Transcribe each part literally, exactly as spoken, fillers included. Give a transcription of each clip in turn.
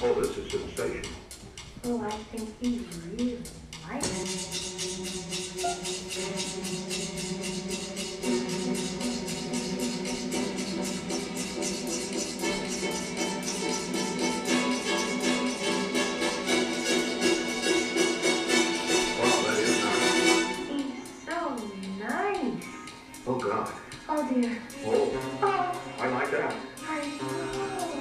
Oh, this is sensational. Oh, I think he really likes it. Wow, that is nice. He's so nice. Oh, God. Oh, dear. Oh, Oh, I like that. I know.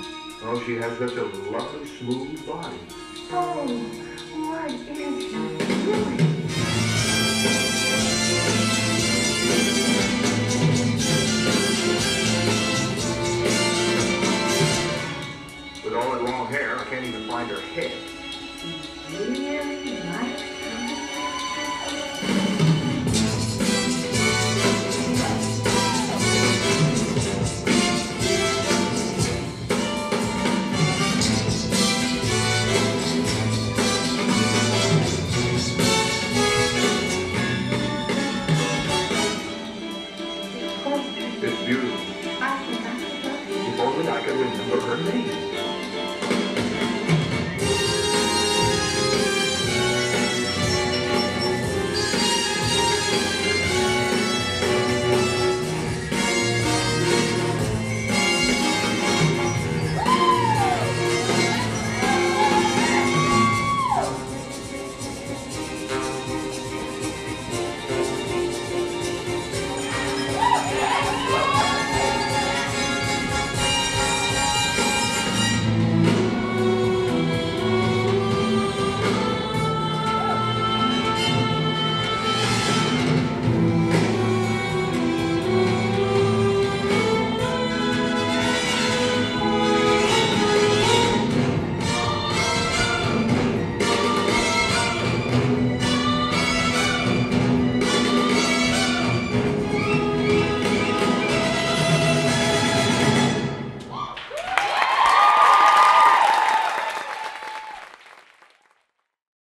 Oh, she has such a lovely, smooth body. Oh, what is he?